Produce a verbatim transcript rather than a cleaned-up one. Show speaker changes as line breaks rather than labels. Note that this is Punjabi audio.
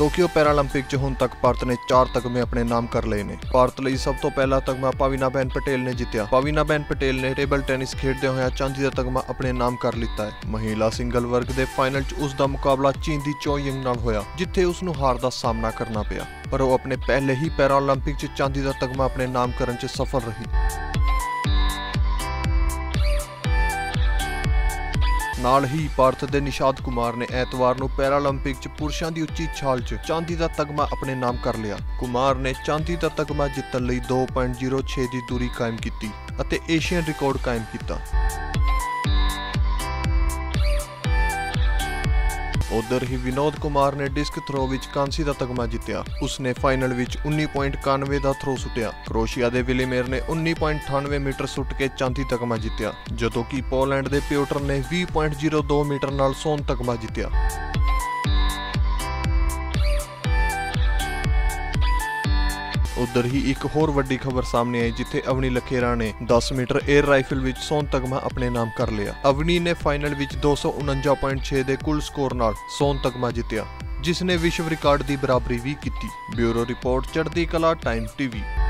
ਟੋਕੀਓ ਪੈਰਾਲੰਪਿਕ 'ਚ ਹੁਣ ਤੱਕ ਭਾਰਤ ਨੇ ਚਾਰ ਤਗਮੇ ਆਪਣੇ ਨਾਮ ਕਰ ਲਏ ਨੇ। ਭਾਰਤ ਲਈ ਸਭ ਤੋਂ ਪਹਿਲਾ ਤਗਮਾ ਪਾਵਿਨਾਬੇਨ ਪਟੇਲ ਨੇ ਜਿੱਤਿਆ। ਪਾਵਿਨਾਬੇਨ ਪਟੇਲ ਨੇ ਟੇਬਲ ਟੈਨਿਸ ਖੇਡਦੇ ਹੋਇਆ ਚਾਂਦੀ ਦਾ ਤਗਮਾ ਆਪਣੇ ਨਾਮ ਕਰ ਲਿੱਤਾ ਹੈ। ਮਹਿਲਾ ਸਿੰਗਲ ਵਰਗ ਦੇ ਫਾਈਨਲ 'ਚ ਉਸ ਦਾ ਮੁਕਾਬਲਾ ਚੀਨ ਦੀ ਚੋ ਯਿੰਗ ਨਾਲ ਹੋਇਆ, ਜਿੱਥੇ ਉਸ ਨੂੰ ਹਾਰ ਦਾ ਸਾਹਮਣਾ ਕਰਨਾ ਪਿਆ, ਪਰ ਉਹ ਆਪਣੇ ਪਹਿਲੇ ਹੀ ਪੈਰਾਲੰਪਿਕ 'ਚ ਚਾਂਦੀ ਦਾ ਤਗਮਾ ਆਪਣੇ ਨਾਮ ਕਰਨ 'ਚ ਸਫਲ ਰਹੀ। ਨਾਲ ਹੀ ਭਾਰਤ ਦੇ ਨਿਸ਼ਾਦ ਕੁਮਾਰ ਨੇ ਐਤਵਾਰ ਨੂੰ ਪੈਰਾਲੰਪਿਕ 'ਚ ਪੁਰਸ਼ਾਂ ਦੀ ਉੱਚੀ ਛਾਲ 'ਚ ਚਾਂਦੀ ਦਾ ਤਗਮਾ ਆਪਣੇ ਨਾਮ ਕਰ ਲਿਆ। ਕੁਮਾਰ ਨੇ ਚਾਂਦੀ ਦਾ ਤਗਮਾ ਜਿੱਤਣ ਲਈ ਦੋ ਪੁਆਇੰਟ ਜ਼ੀਰੋ ਛੇ ਦੀ ਦੂਰੀ ਕਾਇਮ ਕੀਤੀ ਅਤੇ ਏਸ਼ੀਅਨ ਰਿਕਾਰਡ ਕਾਇਮ ਕੀਤਾ। ਉਧਰ ਹੀ ਵਿਨੋਦ ਕੁਮਾਰ ਨੇ ਡਿਸਕ ਥਰੋ ਵਿੱਚ ਕਾਂਸੀ ਦਾ ਤਗਮਾ ਜਿੱਤਿਆ। ਉਸਨੇ ਫਾਈਨਲ ਵਿੱਚ ਉੱਨੀ ਪੁਆਇੰਟ ਇਕਾਨਵੇਂ ਦਾ ਥਰੋ ਸੁੱਟਿਆ। ਕਰੋਸ਼ੀਆ ਦੇ ਵਿਲੀਮੇਰ ਨੇ ਉੱਨੀ ਪੁਆਇੰਟ ਅਠਾਨਵੇਂ ਮੀਟਰ ਸੁੱਟ ਕੇ ਚਾਂਦੀ ਤਗਮਾ ਜਿੱਤਿਆ, ਜਦੋਂ ਕਿ ਪੋਲੈਂਡ ਦੇ ਪਿਓਟਰ ਨੇ ਵੀਹ ਪੁਆਇੰਟ ਜ਼ੀਰੋ ਦੋ ਮੀਟਰ ਨਾਲ ਸੋਨ ਤਗਮਾ ਜਿੱਤਿਆ। ਉਧਰ ਹੀ ਇੱਕ ਹੋਰ ਵੱਡੀ ਖਬਰ ਸਾਹਮਣੇ ਆਈ, ਜਿੱਥੇ ਅਵਨੀ ਲਖੇਰਾ ਨੇ ਦਸ ਮੀਟਰ 에ਅਰ ਰਾਈਫਲ ਵਿੱਚ ਸੋਨ ਤਗਮਾ ਆਪਣੇ ਨਾਮ ਕਰ ਲਿਆ। ਅਵਨੀ ਨੇ ਫਾਈਨਲ ਵਿੱਚ ਦੋ ਸੌ ਉਨੰਜਾ ਪੁਆਇੰਟ ਛੇ ਦੇ ਕੁੱਲ ਸਕੋਰ ਨਾਲ ਸੋਨ ਤਗਮਾ ਜਿੱਤਿਆ, ਜਿਸ ਨੇ ਵਿਸ਼ਵ ਰਿਕਾਰਡ ਦੀ ਬਰਾਬਰੀ ਵੀ ਕੀਤੀ। ਬਿਊਰੋ ਰਿਪੋਰਟ, ਚੜ੍ਹਦੀ ਕਲਾ ਟਾਈਮ ਟੀਵੀ।